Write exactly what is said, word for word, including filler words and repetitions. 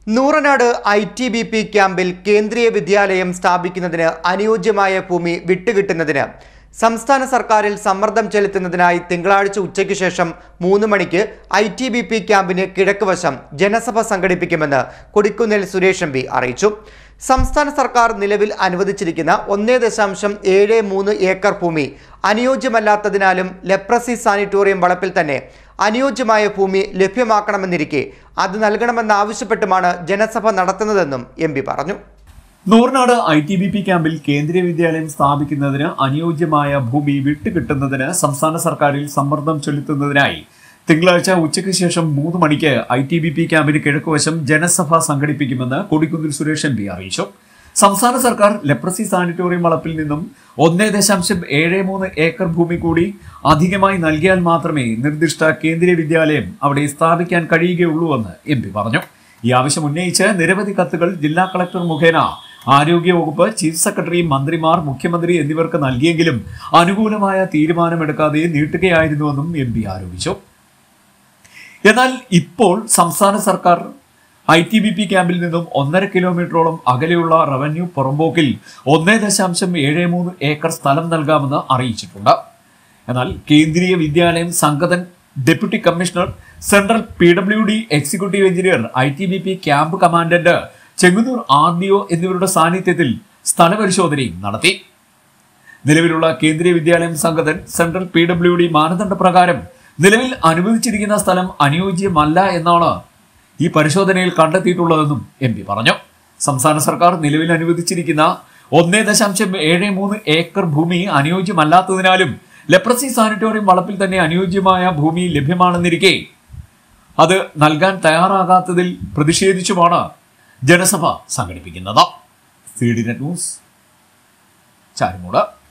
Nooranad I T B P ക്യാമ്പിൽ കേന്ദ്രീയ വിദ്യാലയം സ്ഥാപിക്കുന്നതിന് അനുയോജ്യമായ ഭൂമി വിട്ടുകിട്ടുന്നതിന് സംസ്ഥാന സർക്കാരിൽ സമ്മർദ്ദം ചെലുത്തുന്നതിനായി തിങ്കളാഴ്ച ഉച്ചയ്ക്ക് ശേഷം മൂന്ന് മണിക്ക് ഐ ടി ബി പി ക്യാമ്പിന് കിഴക്കുവശം ജനസഭ സംഘടിപ്പിക്കുമെന്ന് കൊടിക്കുന്നിൽ സുരേഷ് എം പി അറിയിച്ചു. സംസ്ഥാന സർക്കാർ നിലവിൽ അനുവദിച്ചിരിക്കുന്ന ഒന്നേ ദശാംശം ഏഴ് മൂന്ന് ഏക്കർ ഭൂമി അനുയോജ്യമല്ലാത്തതിനാലും ലെപ്രസി സാനിറ്റോറിയം വളപ്പിൽ തന്നെ അനുയോജ്യമായ ഭൂമി ലഭ്യമാക്കണമെന്നിരിക്കെ അത് നൽകണമെന്നാവശ്യപ്പെട്ടുമാണ് ജനസഭ നടത്തുന്നതെന്നും എം പി പറഞ്ഞു. Nooranad I T B P ക്യാമ്പിൽ കേന്ദ്രീയ വിദ്യാലയം സ്ഥാപിക്കുന്നതിന് അനുയോജ്യമായ ഭൂമി വിട്ടുകിട്ടുന്നതിന് സംസ്ഥാന സർക്കാരിൽ സമ്മർദ്ദം ചെലുത്തുന്നതിനായി തിങ്കളാഴ്ച ഉച്ചയ്ക്ക് ശേഷം മൂന്ന് മണിക്ക് ഐ ടി ബി പി ക്യാമ്പിന് കിഴക്കുവശം ജനസഭ സംഘടിപ്പിക്കുമെന്ന് കൊടിക്കുന്നിൽ സുരേഷ് എം പി അറിയിച്ചു. സംസ്ഥാന സർക്കാർ ലെപ്രസി സാനിറ്റോറിയം വളപ്പിൽ നിന്നും ഒന്നേ ദശാംശം ഏഴ് മൂന്ന് ഏക്കർ ഭൂമി കൂടി അധികമായി നൽകിയാൽ മാത്രമേ നിർദ്ദിഷ്ട കേന്ദ്രീയ വിദ്യാലയം അവിടെ സ്ഥാപിക്കാൻ കഴിയുകയുള്ളൂവെന്ന് എം പി പറഞ്ഞു. ഈ ആവശ്യം ഉന്നയിച്ച് നിരവധി കത്തുകൾ ജില്ലാ കളക്ടർ മുഖേന ആരോഗ്യവകുപ്പ്, ചീഫ് സെക്രട്ടറി, മന്ത്രിമാർ, മുഖ്യമന്ത്രി എന്നിവർക്ക് നൽകിയെങ്കിലും അനുകൂലമായ തീരുമാനമെടുക്കാതെ നീട്ടുകയായിരുന്നുവെന്നും എം പി ആരോപിച്ചു. എന്നാൽ ഇപ്പോൾ സംസ്ഥാന സർക്കാർ ഐ ടി ബി പി ക്യാമ്പിൽ നിന്നും ഒന്നര കിലോമീറ്ററോളം അകലെയുള്ള റവന്യൂ പുറമ്പോക്കിൽ ഒന്നേ ദശാംശം ഏഴ് മൂന്ന് ഏക്കർ സ്ഥലം നൽകാമെന്ന് അറിയിച്ചിട്ടുണ്ട്. എന്നാൽ Kendriya Vidyalaya Sangathan deputy commissioner, central P W D executive engineer, I T B P camp commandant, Chengannur R D O എന്നിവരുടെ സാന്നിധ്യത്തിൽ സ്ഥലപരിശോധനയും നടത്തി. നിലവിലുള്ള Kendriya Vidyalaya Sangathan central P W D മാനദണ്ഡ പ്രകാരം നിലവിൽ അനുവദിച്ചിരിക്കുന്ന സ്ഥലം അനുയോജ്യമല്ല എന്നാണ് ഈ പരിശോധനയിൽ കണ്ടെത്തിയിട്ടുള്ളതെന്നും എം പി പറഞ്ഞു. സംസ്ഥാന സർക്കാർ നിലവിൽ അനുവദിച്ചിരിക്കുന്ന ഒന്നേ ദശാംശം ഏഴ് മൂന്ന് ഏക്കർ ഭൂമി അനുയോജ്യമല്ലാത്തതിനാലും ലെപ്രസി സാനിറ്റോറിയം വളപ്പിൽ തന്നെ അനുയോജ്യമായ ഭൂമി ലഭ്യമാണെന്നിരിക്കെ അത് നൽകാൻ തയ്യാറാകാത്തതിൽ പ്രതിഷേധിച്ചുമാണ് ജനസഭ സംഘടിപ്പിക്കുന്നത്. C D net news, Charummood.